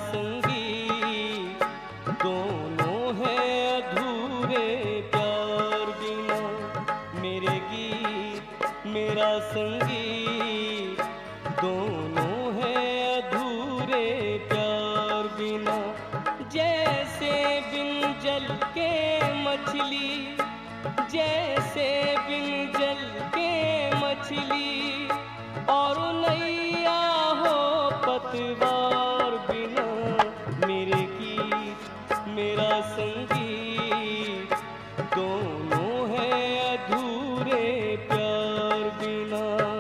संगी दोनों है अधूरे प्यार बिना। मेरे गीत मेरा संगी दोनों है अधूरे प्यार बिना। जैसे बिन जल के मछली, जैसे बिन जल के मछली, और नैया हो पतवार बिना। मेरे गीत मेरा संगी दोनों है अधूरे प्यार बिना।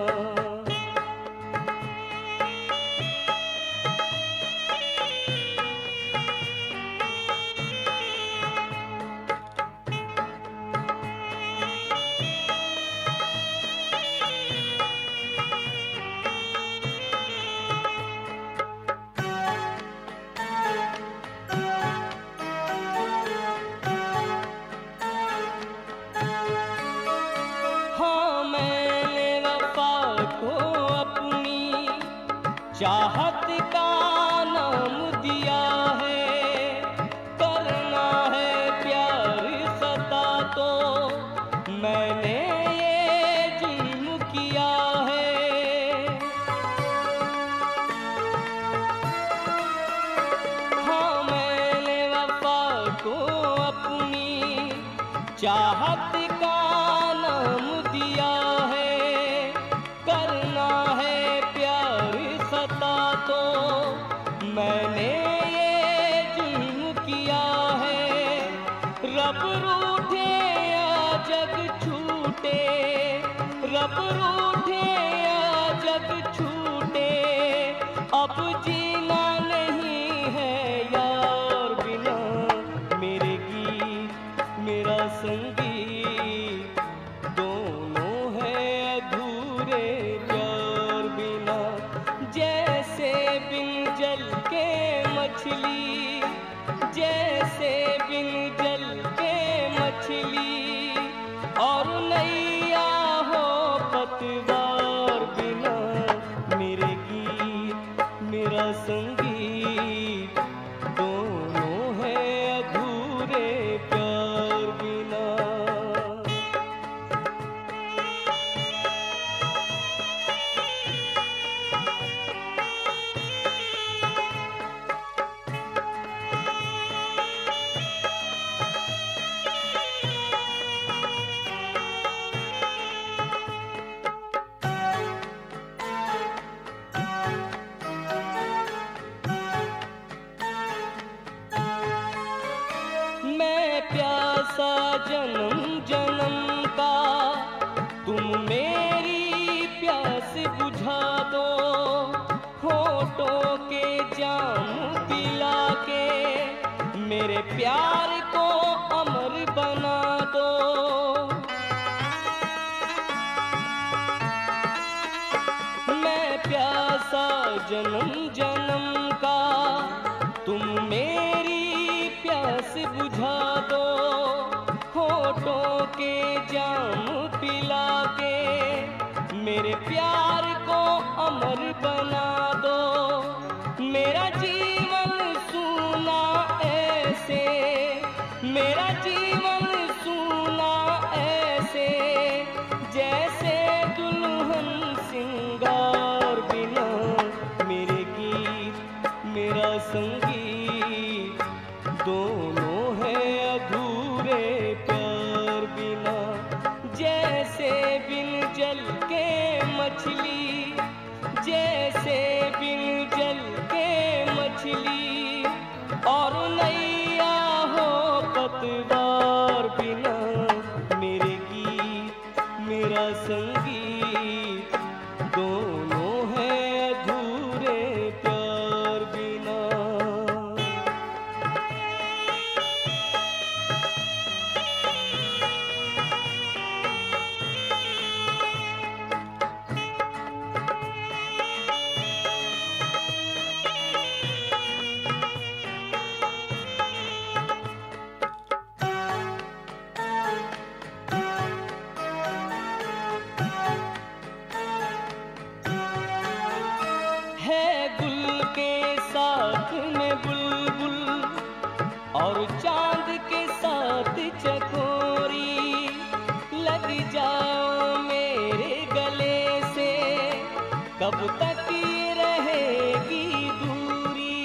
चाहत का नाम दिया है, करना है प्यार सदा तो मैंने ये जुल्म किया है। हाँ मैंने वफा को अपनी चाहत का नाम दिया है, करना है प्यार सता तो मैंने ये जुल्म किया है। रब रूठे या जग छूटे, रब रूठे या जग छूटे, अब जीना नहीं है यार बिना। मेरे गीत मेरा संगी दोनों है अधूरे प्यार बिना। जैसे बिन जल के मछली, जैसे बिन जल के मछली, और नैया हो पतवार बिना। मेरे गीत मेरा संगी दोनों है अधूरे प्यार बिना। प्यासा जन्म जन्म का, तुम मेरी प्यास बुझा दो। होठों के जाम पिला के मेरे प्यार को अमर बना दो। मैं प्यासा जन्म जन्म का, तुम मेरी प्यास बुझा दो। होठों के जाम पिला के मेरे प्यार को अमर बना दो। मेरा जीवन सूना ऐसे, मेरा जीवन सूना ऐसे, जैसे दुल्हन सिंगार बिना। मेरे गीत मेरा संगी दोनों है अधूरे प्यार बिना। जैसे बिन जल के मछली, जैसे बिन जल के मछली, और नैया हो पतवार बिना। मेरे गीत मेरा संगीत दोनों है अधूरे प्यार बिना। चांद के साथ चकोरी, लग जाओ मेरे गले से, कब तक ये रहेगी दूरी।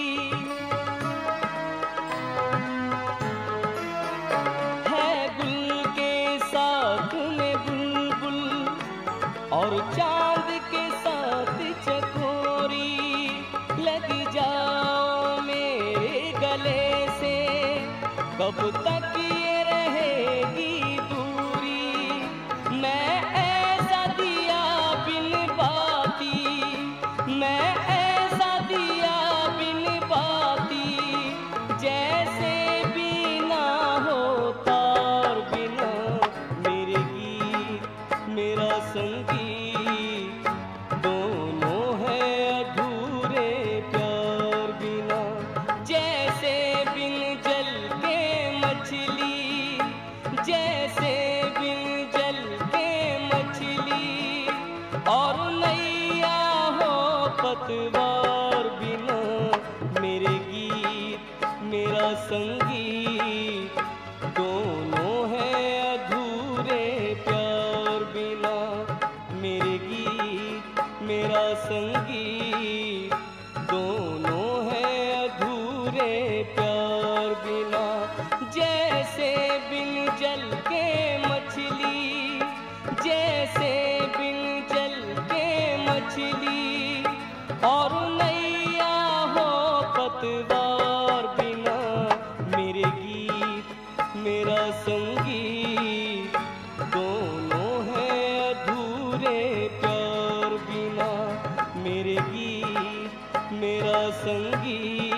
है गुल के साथ में बुलबुल और चांद के साथ चकोरी, लग जाओ मेरे गले से, कब तक ये रहेगी दूरी। मैं ऐसा दिया बिन बाती, मैं ऐसा दिया बिन बाती, जैसे बिना होता और बिना मेरे गीत मेरा संगीत, दोनों है अधूरे प्यार बिना। जैसे बिन जल के मछली, जैसे बिन जल के मछली, और नैया हो पतवार बिना मेरे गीत मेरा संगीत, दोनों है अधूरे प्यार बिना मेरे गीत मेरा संगीत, दोनों है अधूरे प्यार बिना। जैसे बिन जल के मछली, जैसे बिन जल के मछली, और नैया हो पतवार बिना मेरे गीत मेरा संगीत, दोनों है अधूरे प्यार बिना मेरे गीत मेरा संगीत।